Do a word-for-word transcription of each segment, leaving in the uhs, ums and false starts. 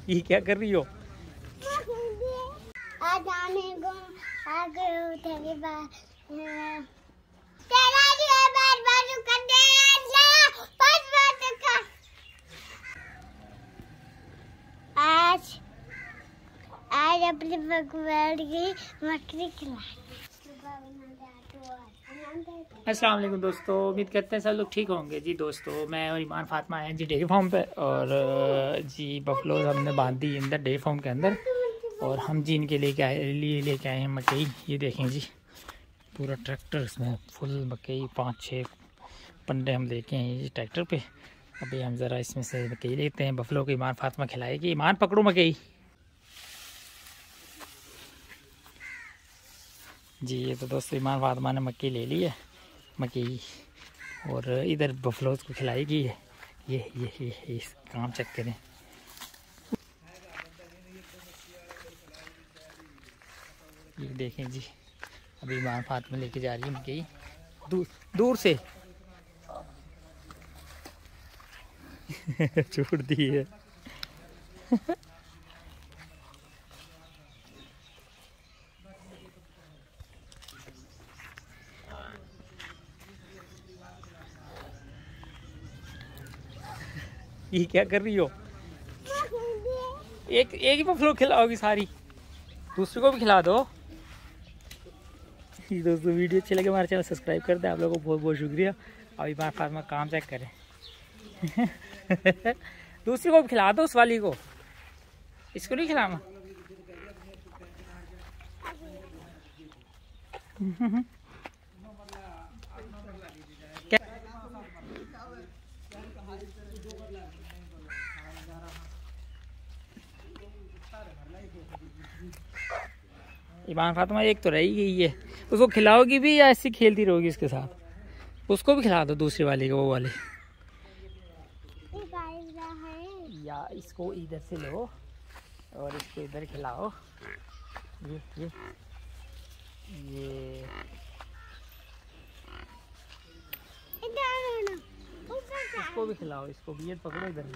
ये क्या कर रही हो? आज आने को आगे तेरी बात तेरा जो बार बार कर दे अल्लाह पांच बार का आज आज अपने भगवान की मछली खिला। अस्सलाम वालेकुम दोस्तों, उम्मीद करते हैं सब लोग ठीक होंगे। जी दोस्तों, मैं और ईमान फातिमा हैं जी डेयरी फार्म पे, और जी बफलो हमने बांध दी अंदर डेयरी फार्म के अंदर, और हम जी इनके लेके आए लिए लेके आए हैं मकई। ये देखें जी, पूरा ट्रैक्टर इसमें फुल मकई, पाँच छः पंडे हम लेके आए जी ट्रैक्टर पे। अभी हम ज़रा इसमें से मकई लेते हैं। बफलो को ईमान फातिमा खिलाएगी। ईमान पकड़ो मकई जी। ये तो दोस्तों ईमान फातिमा ने मक्की ले ली है, मक्की, और इधर बफलोज को खिलाएगी। ये ये ये ये, ये इस काम चेक करें। ये देखें जी, अभी ईमान फातिमा लेके जा रही है मक्की दूर दूर से छोड़ दी है। ये क्या कर रही हो? एक एक ही बफलो खिलाओगी सारी, दूसरे को भी खिला दो। दोस्तों वीडियो अच्छी लगे हमारे चैनल सब्सक्राइब कर दें। आप लोगों को बहुत बहुत शुक्रिया। अभी बार फातिमा काम चेक करें। दूसरी को भी खिला दो, उस वाली को, इसको नहीं खिलाना। ईमान फातिमा एक तो रही गई है, उसको खिलाओगी भी या ऐसी खेलती रहोगी इसके साथ? उसको भी खिला दो, दूसरी वाली को, वो वाली, या इसको इधर से लो और इसको इधर खिलाओ। ये ये ये इसको भी खिलाओ, इसको भी। ये पकड़ो इधर।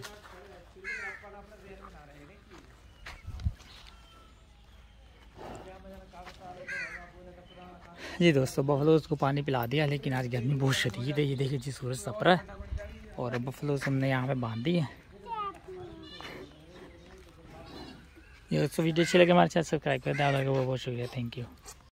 जी दोस्तों, बफलोज को पानी पिला दिया, लेकिन आज गर्मी बहुत शदीद है। ये देखिए जी, सूरज तप रहा है, और बफलोज हमने यहाँ पे बांध दी है। ये दोस्तों वीडियो अच्छी लगे हमारे चैनल सब्सक्राइब कर दें। आप लोगों को बहुत बहुत शुक्रिया, थैंक यू।